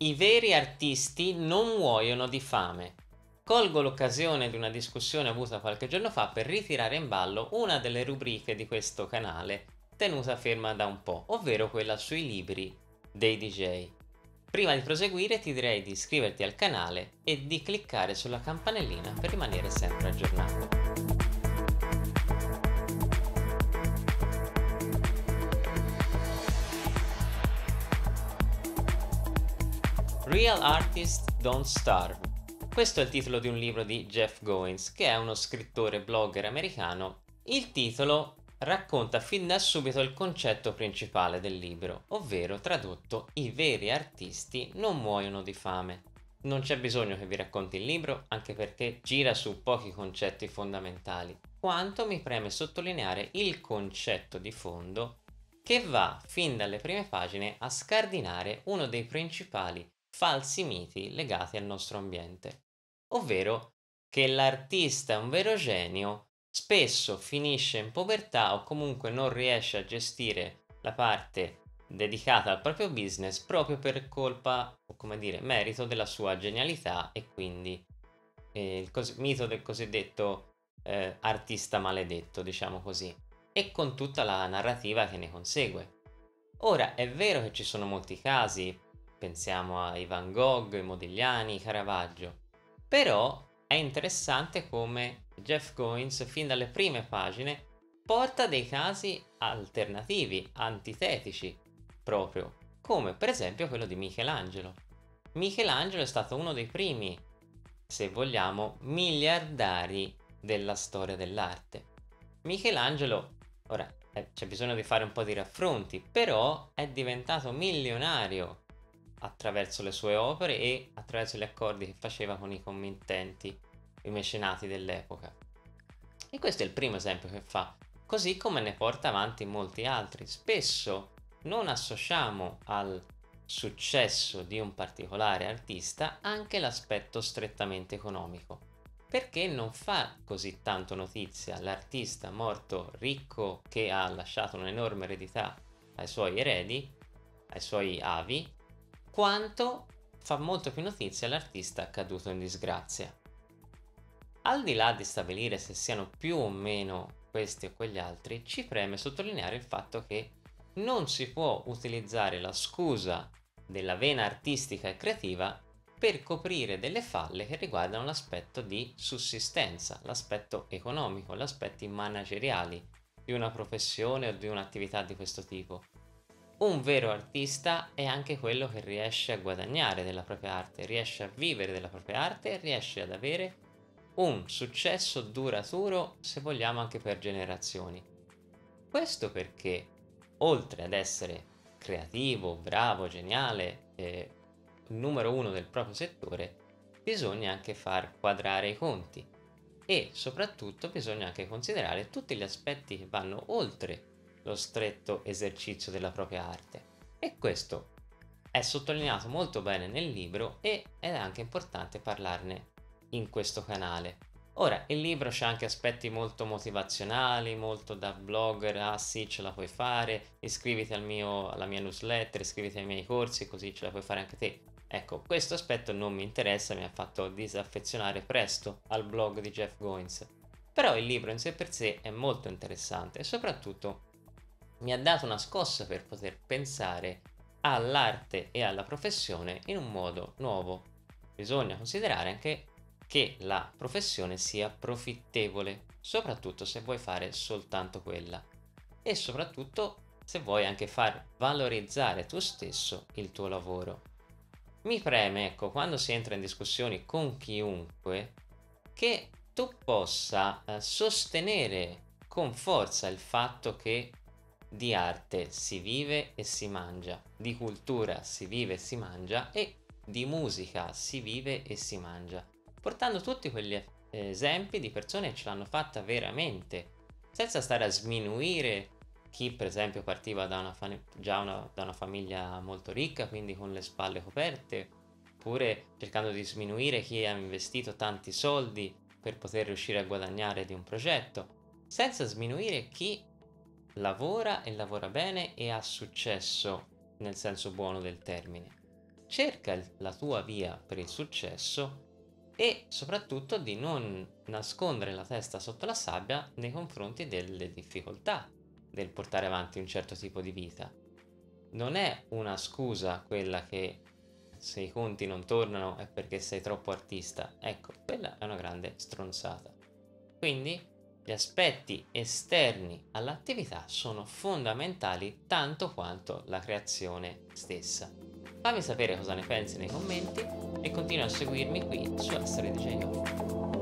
I veri artisti non muoiono di fame. Colgo l'occasione di una discussione avuta qualche giorno fa per ritirare in ballo una delle rubriche di questo canale tenuta ferma da un po', ovvero quella sui libri dei DJ. Prima di proseguire ti direi di iscriverti al canale e di cliccare sulla campanellina per rimanere sempre aggiornato. Real Artists Don't Starve. Questo è il titolo di un libro di Jeff Goins, che è uno scrittore blogger americano. Il titolo racconta fin da subito il concetto principale del libro, ovvero tradotto: i veri artisti non muoiono di fame. Non c'è bisogno che vi racconti il libro, anche perché gira su pochi concetti fondamentali, quanto mi preme sottolineare il concetto di fondo che va fin dalle prime pagine a scardinare uno dei principali falsi miti legati al nostro ambiente, ovvero che l'artista è un vero genio, spesso finisce in povertà o comunque non riesce a gestire la parte dedicata al proprio business proprio per colpa o come dire merito della sua genialità e quindi il mito del cosiddetto artista maledetto, diciamo così, e con tutta la narrativa che ne consegue. Ora, è vero che ci sono molti casi, pensiamo ai Van Gogh, i Modigliani, Caravaggio, però è interessante come Jeff Goins, fin dalle prime pagine, porta dei casi alternativi, antitetici, proprio, come per esempio quello di Michelangelo. Michelangelo è stato uno dei primi, se vogliamo, miliardari della storia dell'arte. Michelangelo, ora c'è bisogno di fare un po' di raffronti, però è diventato milionario attraverso le sue opere e attraverso gli accordi che faceva con i committenti, i mecenati dell'epoca. E questo è il primo esempio che fa, così come ne porta avanti molti altri. Spesso non associamo al successo di un particolare artista anche l'aspetto strettamente economico, perché non fa così tanto notizia l'artista morto ricco che ha lasciato un'enorme eredità ai suoi eredi, ai suoi avi, quanto fa molto più notizia l'artista caduto in disgrazia. Al di là di stabilire se siano più o meno questi o quegli altri, ci preme sottolineare il fatto che non si può utilizzare la scusa della vena artistica e creativa per coprire delle falle che riguardano l'aspetto di sussistenza, l'aspetto economico, gli aspetti manageriali di una professione o di un'attività di questo tipo. Un vero artista è anche quello che riesce a guadagnare della propria arte, riesce a vivere della propria arte e riesce ad avere un successo duraturo, se vogliamo anche per generazioni. Questo perché, oltre ad essere creativo, bravo, geniale, numero uno del proprio settore, bisogna anche far quadrare i conti e soprattutto bisogna anche considerare tutti gli aspetti che vanno oltre lo stretto esercizio della propria arte. E questo è sottolineato molto bene nel libro ed è anche importante parlarne in questo canale. Ora, il libro c'ha anche aspetti molto motivazionali, molto da blogger: ah sì, ce la puoi fare, iscriviti alla mia newsletter, iscriviti ai miei corsi, così ce la puoi fare anche te. Ecco, questo aspetto non mi interessa, mi ha fatto disaffezionare presto al blog di Jeff Goins. Però il libro in sé per sé è molto interessante e soprattutto mi ha dato una scossa per poter pensare all'arte e alla professione in un modo nuovo. Bisogna considerare anche che la professione sia profittevole, soprattutto se vuoi fare soltanto quella e soprattutto se vuoi anche far valorizzare tu stesso il tuo lavoro. Mi preme, ecco, quando si entra in discussioni con chiunque, che tu possa sostenere con forza il fatto che di arte si vive e si mangia, di cultura si vive e si mangia e di musica si vive e si mangia, portando tutti quegli esempi di persone che ce l'hanno fatta veramente, senza stare a sminuire chi per esempio partiva da da una famiglia molto ricca, quindi con le spalle coperte, oppure cercando di sminuire chi ha investito tanti soldi per poter riuscire a guadagnare di un progetto, senza sminuire chi lavora e lavora bene e ha successo nel senso buono del termine. cerca la tua via per il successo e soprattutto di non nascondere la testa sotto la sabbia nei confronti delle difficoltà del portare avanti un certo tipo di vita. Non è una scusa quella che se i conti non tornano è perché sei troppo artista. Ecco, quella è una grande stronzata. Quindi gli aspetti esterni all'attività sono fondamentali tanto quanto la creazione stessa. Fammi sapere cosa ne pensi nei commenti e continua a seguirmi qui su Storia di J.